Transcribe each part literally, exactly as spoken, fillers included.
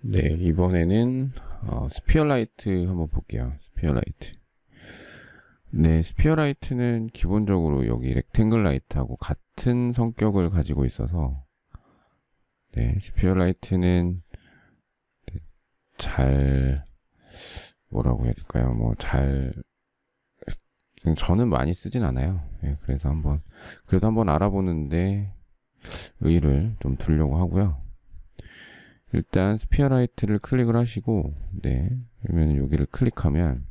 네, 이번에는 어, 스피어라이트 한번 볼게요. 스피어라이트. 네, 스피어라이트는 기본적으로 여기 렉탱글 라이트하고 같은 성격을 가지고 있어서 네, 스피어라이트는 잘 뭐라고 해야 될까요? 뭐 잘 저는 많이 쓰진 않아요. 네, 그래서 한번 그래도 한번 알아보는데 의의를 좀 두려고 하고요. 일단 스피어라이트를 클릭을 하시고 네, 그러면 여기를 클릭하면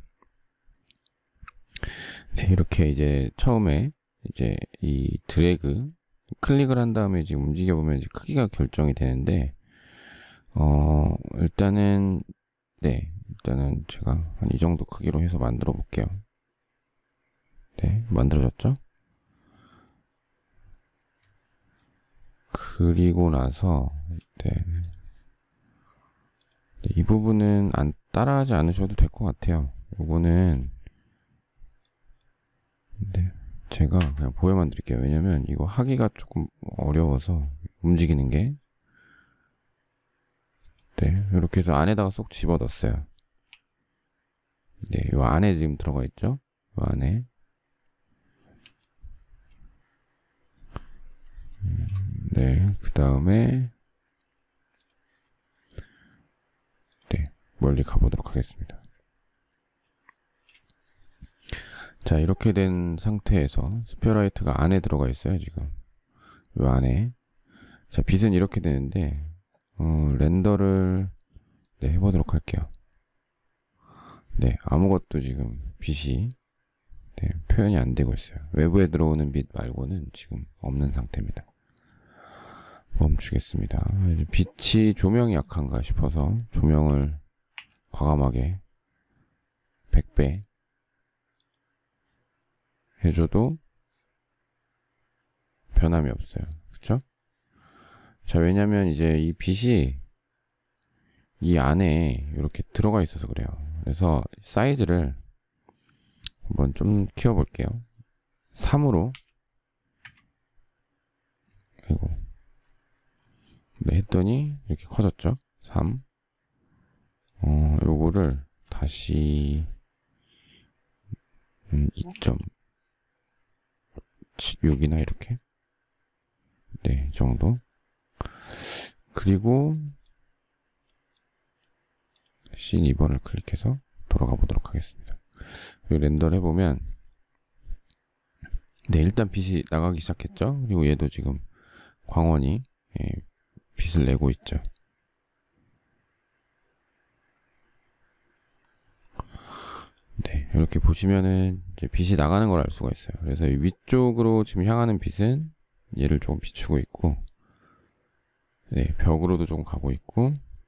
네, 이렇게 이제 처음에 이제 이 드래그 클릭을 한 다음에 지금 움직여 보면 이제 크기가 결정이 되는데 어 일단은 네 일단은 제가 한 이 정도 크기로 해서 만들어 볼게요. 네, 만들어졌죠? 그리고 나서 네, 네, 이 부분은 안 따라하지 않으셔도 될 것 같아요. 요거는 네, 제가 그냥 보여만 드릴게요. 왜냐면 이거 하기가 조금 어려워서 움직이는 게 네, 이렇게 해서 안에다가 쏙 집어넣었어요. 네, 이 안에 지금 들어가 있죠? 이 안에. 음, 네, 그 다음에 네, 멀리 가보도록 하겠습니다. 자, 이렇게 된 상태에서 스피어라이트가 안에 들어가 있어요, 지금. 이 안에. 자, 빛은 이렇게 되는데 어, 렌더를 네, 해보도록 할게요. 네, 아무것도 지금 빛이 네, 표현이 안 되고 있어요. 외부에 들어오는 빛 말고는 지금 없는 상태입니다. 멈추겠습니다. 빛이 조명이 약한가 싶어서 조명을 과감하게 백 배 해줘도 변함이 없어요. 그쵸? 자, 왜냐면 이제 이 빛이 이 안에 이렇게 들어가 있어서 그래요. 그래서 사이즈를 한번 좀 키워볼게요. 삼으로 그리고 네, 했더니 이렇게 커졌죠. 삼. 어, 요거를 다시 음, 이 점 육이나 이렇게 네, 정도. 그리고 씬 이 번을 클릭해서 돌아가 보도록 하겠습니다. 그리고 렌더를 해보면 네, 일단 빛이 나가기 시작했죠. 그리고 얘도 지금 광원이 예, 빛을 내고 있죠. 네, 이렇게 보시면은 이제 빛이 나가는 걸 알 수가 있어요. 그래서 이 위쪽으로 지금 향하는 빛은 얘를 조금 비추고 있고, 네, 벽으로도 조금 가고 있고,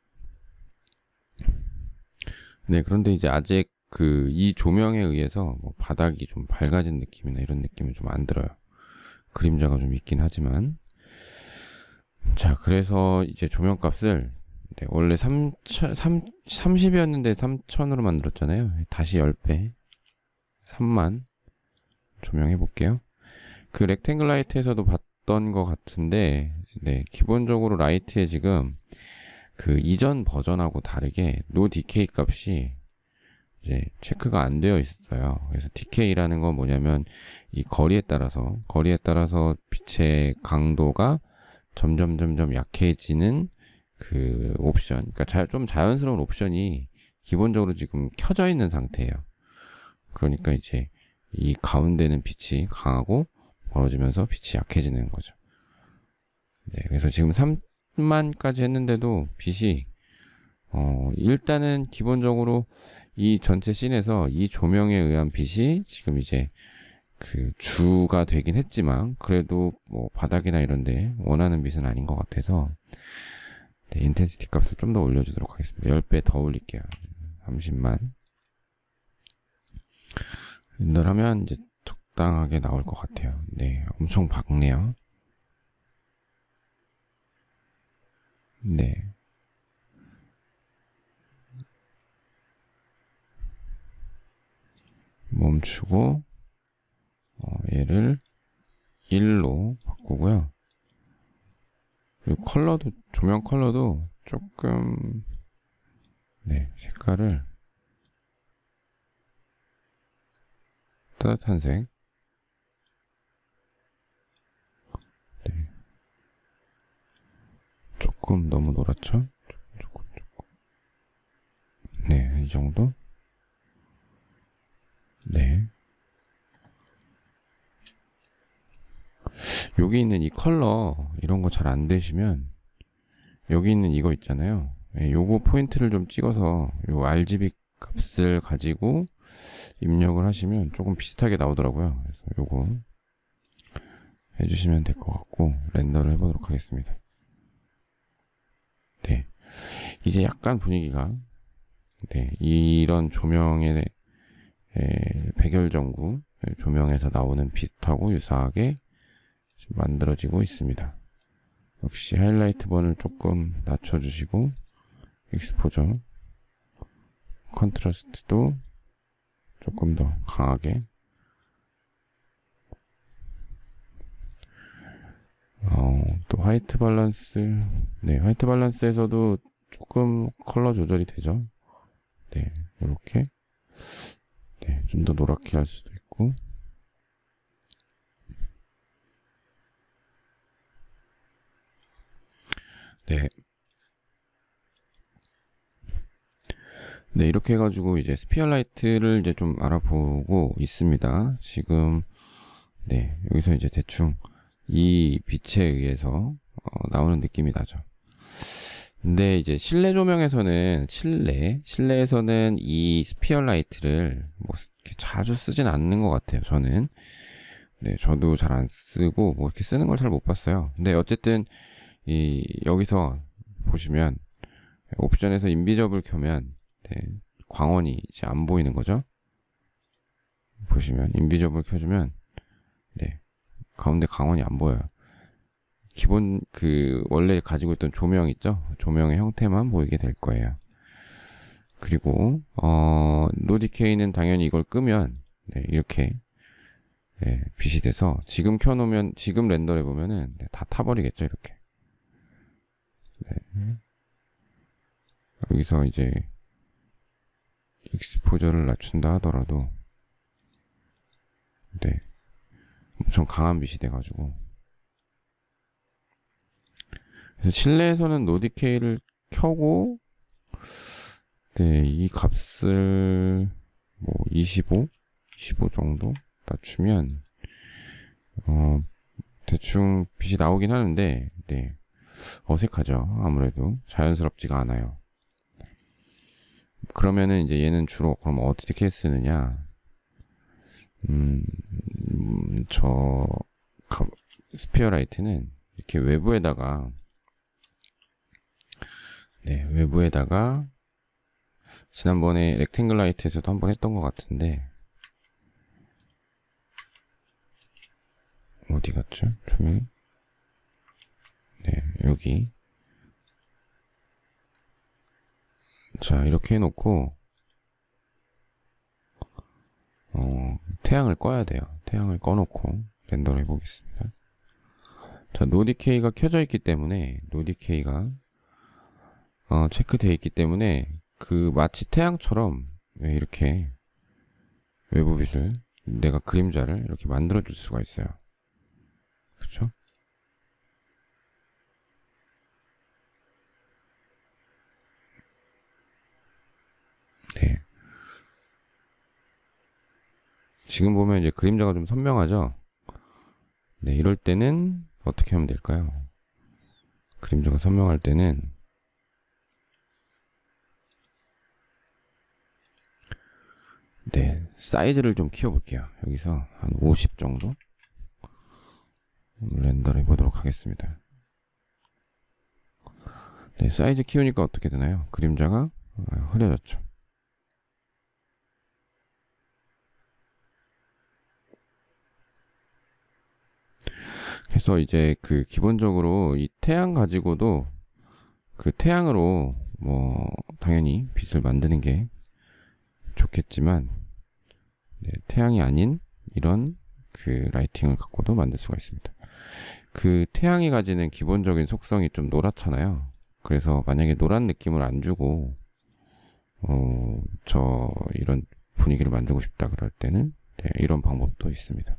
네, 그런데 이제 아직 그 이 조명에 의해서 뭐 바닥이 좀 밝아진 느낌이나 이런 느낌은 좀 안 들어요. 그림자가 좀 있긴 하지만. 자, 그래서 이제 조명값을 네, 원래 삼천, 삼십이었는데 삼천으로 만들었잖아요. 다시 십 배 삼만 조명해 볼게요. 그 렉탱글 라이트에서도 봤던 것 같은데 네, 기본적으로 라이트에 지금 그 이전 버전하고 다르게 노 디케이 값이 이제 체크가 안 되어 있어요. 그래서 디케이라는 건 뭐냐면 이 거리에 따라서 거리에 따라서 빛의 강도가 점점 점점 약해지는 그 옵션, 그러니까 자, 좀 자연스러운 옵션이 기본적으로 지금 켜져 있는 상태예요. 그러니까 이제 이 가운데는 빛이 강하고 멀어지면서 빛이 약해지는 거죠. 네, 그래서 지금 삼만까지 했는데도 빛이 어, 일단은 기본적으로 이 전체 씬에서 이 조명에 의한 빛이 지금 이제 그 주가 되긴 했지만 그래도 뭐 바닥이나 이런데 원하는 빛은 아닌 것 같아서 네, 인텐시티 값을 좀 더 올려주도록 하겠습니다. 십 배 더 올릴게요. 삼십만. 렌더를 하면 이제 적당하게 나올 것 같아요. 네, 엄청 밝네요. 네. 멈추고 어, 얘를 일로 바꾸고요. 그리고 컬러도 조명 컬러도 조금 네, 색깔을 따뜻한 색. 네. 조금 너무 노랗죠? 조금, 조금, 조금. 네, 이 정도? 네. 여기 있는 이 컬러, 이런 거 잘 안 되시면, 여기 있는 이거 있잖아요. 예, 요거 포인트를 좀 찍어서, 요 알지비 값을 가지고 입력을 하시면 조금 비슷하게 나오더라고요. 그래서 요거 해주시면 될 것 같고, 렌더를 해보도록 하겠습니다. 네. 이제 약간 분위기가, 네, 이런 조명의 에, 백열전구 조명에서 나오는 빛하고 유사하게 만들어지고 있습니다. 역시 하이라이트 번을 조금 낮춰주시고 익스포저 컨트라스트도 조금 더 강하게 어, 또 화이트 밸런스 네 화이트 밸런스에서도 조금 컬러 조절이 되죠. 네 이렇게 네, 좀 더 노랗게 할 수도 있고 네. 네, 이렇게 해가지고 이제 스피어라이트를 이제 좀 알아보고 있습니다. 지금 네, 여기서 이제 대충 이 빛에 의해서 어, 나오는 느낌이 나죠. 근데 이제 실내 조명에서는 실내 실내에서는 이 스피어라이트를 뭐 이렇게 자주 쓰진 않는 것 같아요. 저는 네, 저도 잘 안 쓰고 뭐 이렇게 쓰는 걸 잘 못 봤어요. 근데 어쨌든 이 여기서 보시면 옵션에서 인비저블 켜면 네, 광원이 이제 안 보이는 거죠. 보시면 인비저블 켜주면 네, 가운데 광원이 안 보여요. 기본 그 원래 가지고 있던 조명 있죠? 조명의 형태만 보이게 될 거예요. 그리고 어, 노디케이는 당연히 이걸 끄면 네, 이렇게 네, 빛이 돼서 지금 켜놓으면 지금 렌더를 보면은 네, 다 타버리겠죠 이렇게. 네. 여기서 이제 익스포저를 낮춘다 하더라도 네, 엄청 강한 빛이 돼가지고 그래서 실내에서는 노디케이를 켜고 네, 이 값을 뭐 이십오, 이십오 정도 낮추면 어, 대충 빛이 나오긴 하는데 네, 어색하죠. 아무래도 자연스럽지가 않아요. 그러면은 이제 얘는 주로 그럼 어떻게 쓰느냐? 음, 음, 저 스피어라이트는 이렇게 외부에다가 네, 외부에다가 지난번에 렉탱글 라이트에서도 한번 했던 것 같은데 어디 갔죠? 조명이? 네, 여기 자 이렇게 해놓고 어, 태양을 꺼야 돼요. 태양을 꺼놓고 렌더를 해보겠습니다. 자 노디케이가 켜져 있기 때문에 노디케이가 어, 체크되어 있기 때문에 그 마치 태양처럼 이렇게 외부 빛을 내가 그림자를 이렇게 만들어 줄 수가 있어요. 그쵸? 네. 지금 보면 이제 그림자가 좀 선명하죠? 네, 이럴 때는 어떻게 하면 될까요? 그림자가 선명할 때는 네, 사이즈를 좀 키워볼게요. 여기서 한 오십 정도 렌더를 해보도록 하겠습니다. 네, 사이즈 키우니까 어떻게 되나요? 그림자가 흐려졌죠. 그래서 이제 그 기본적으로 이 태양 가지고도 그 태양으로 뭐 당연히 빛을 만드는 게 좋겠지만 네, 태양이 아닌 이런 그 라이팅을 갖고도 만들 수가 있습니다. 그 태양이 가지는 기본적인 속성이 좀 노랗잖아요. 그래서 만약에 노란 느낌을 안 주고 어, 저 이런 분위기를 만들고 싶다 그럴 때는 네, 이런 방법도 있습니다.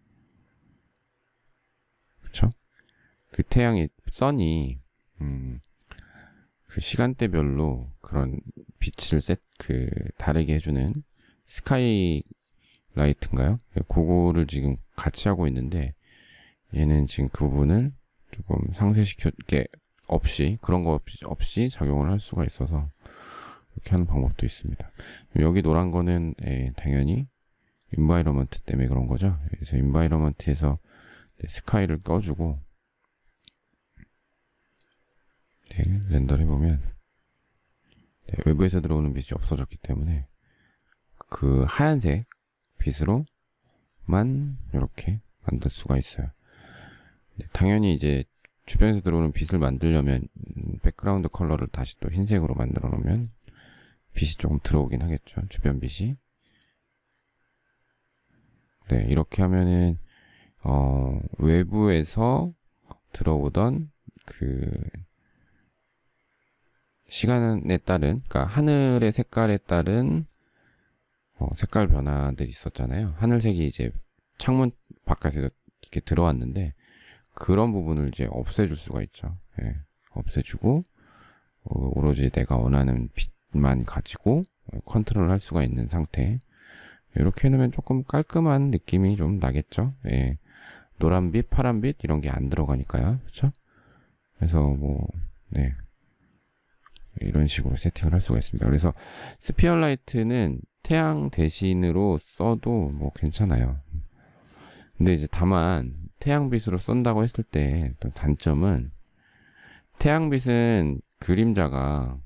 그쵸? 그 태양이, 선이, 음, 그 시간대별로 그런 빛을 셋, 그, 다르게 해주는 스카이 라이트인가요? 그거를 지금 같이 하고 있는데, 얘는 지금 그 부분을 조금 상쇄시켜, 게 없이, 그런 거 없이, 없이 작용을 할 수가 있어서, 이렇게 하는 방법도 있습니다. 여기 노란 거는, 예, 당연히, 인바이러먼트 때문에 그런 거죠. 그래서 인바이러먼트에서 스카이를 꺼주고, 네, 렌더를 해보면, 네, 외부에서 들어오는 빛이 없어졌기 때문에, 그 하얀색 빛으로만 이렇게 만들 수가 있어요. 네, 당연히 이제 주변에서 들어오는 빛을 만들려면 백그라운드 컬러를 다시 또 흰색으로 만들어 놓으면 빛이 조금 들어오긴 하겠죠. 주변 빛이. 네, 이렇게 하면은 어, 외부에서 들어오던 그 시간에 따른, 그러니까 하늘의 색깔에 따른 어, 색깔 변화들이 있었잖아요. 하늘색이 이제 창문 바깥에서 이렇게 들어왔는데 그런 부분을 이제 없애줄 수가 있죠. 예, 없애주고 어, 오로지 내가 원하는 빛만 가지고 컨트롤 할 수가 있는 상태. 이렇게 해놓으면 조금 깔끔한 느낌이 좀 나겠죠. 예, 노란빛, 파란빛 이런 게 안 들어가니까요. 그렇죠? 그래서 뭐 네, 이런 식으로 세팅을 할 수가 있습니다. 그래서 스피어 라이트는 태양 대신으로 써도 뭐 괜찮아요. 근데 이제 다만 태양빛으로 쏜다고 했을 때 또 단점은, 태양빛은 그림자가,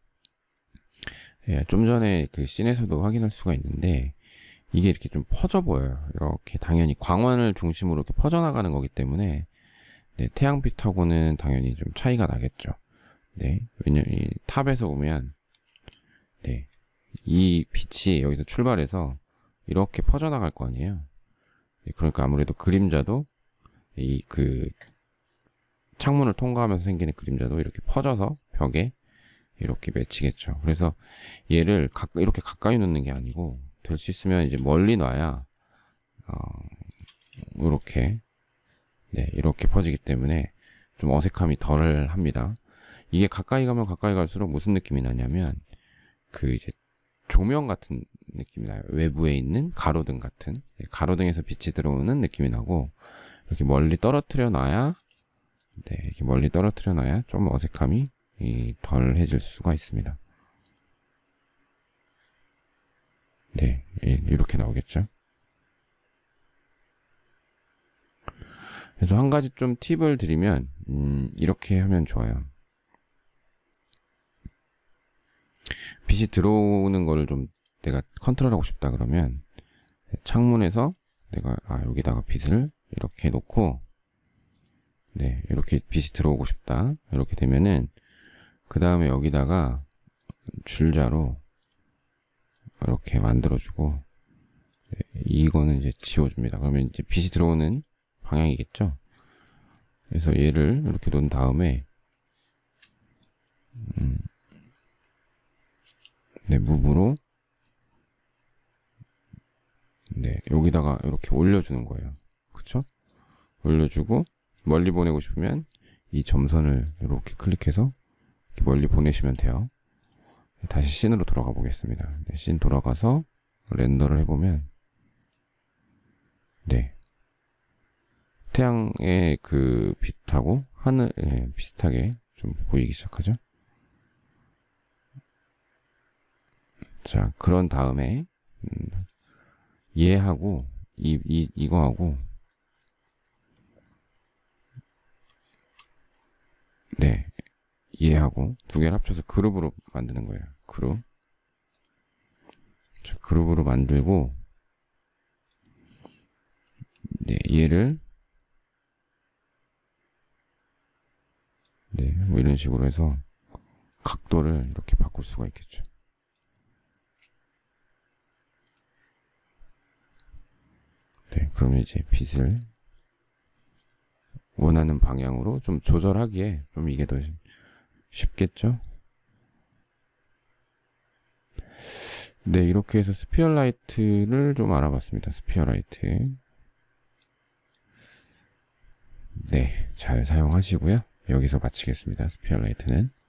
예, 좀 전에 그 씬에서도 확인할 수가 있는데 이게 이렇게 좀 퍼져 보여요. 이렇게 당연히 광원을 중심으로 이렇게 퍼져나가는 거기 때문에 네, 태양빛하고는 당연히 좀 차이가 나겠죠. 네, 왜냐면 이 탑에서 보면 네, 이 빛이 여기서 출발해서 이렇게 퍼져나갈 거 아니에요. 네, 그러니까 아무래도 그림자도 이 그 창문을 통과하면서 생기는 그림자도 이렇게 퍼져서 벽에 이렇게 맺히겠죠. 그래서 얘를 가, 이렇게 가까이 놓는 게 아니고 될 수 있으면 이제 멀리 놔야 어, 이렇게 네, 이렇게 퍼지기 때문에 좀 어색함이 덜 합니다. 이게 가까이 가면 가까이 갈수록 무슨 느낌이 나냐면 그 이제 조명 같은 느낌이 나요. 외부에 있는 가로등 같은, 가로등에서 빛이 들어오는 느낌이 나고, 이렇게 멀리 떨어뜨려 놔야 네, 이렇게 멀리 떨어뜨려 놔야 좀 어색함이 덜 해질 수가 있습니다. 네, 이렇게 나오겠죠. 그래서 한 가지 좀 팁을 드리면 음, 이렇게 하면 좋아요. 빛이 들어오는 거를 좀 내가 컨트롤하고 싶다 그러면 창문에서 내가 아 여기다가 빛을 이렇게 놓고 네, 이렇게 빛이 들어오고 싶다 이렇게 되면은 그 다음에 여기다가 줄자로 이렇게 만들어주고 네, 이거는 이제 지워줍니다. 그러면 이제 빛이 들어오는 방향이겠죠. 그래서 얘를 이렇게 놓은 다음에 음, 네, 무브로 네, 여기다가 이렇게 올려주는 거예요. 그쵸? 올려주고 멀리 보내고 싶으면 이 점선을 이렇게 클릭해서 이렇게 멀리 보내시면 돼요. 다시 씬으로 돌아가 보겠습니다. 네, 씬 돌아가서 렌더를 해보면 네, 태양의 그 빛하고 하늘 예, 비슷하게 좀 보이기 시작하죠. 자, 그런 다음에 음, 얘하고 이, 이, 이거하고 네, 얘하고 두 개를 합쳐서 그룹으로 만드는 거예요. 그룹. 자, 그룹으로 만들고 네, 얘를 네, 뭐 이런 식으로 해서 각도를 이렇게 바꿀 수가 있겠죠. 네, 그러면 이제 빛을 원하는 방향으로 좀 조절하기에 좀 이게 더 쉽겠죠? 네, 이렇게 해서 스피어라이트를 좀 알아봤습니다. 스피어라이트. 네, 잘 사용하시고요. 여기서 마치겠습니다. 스피어라이트는.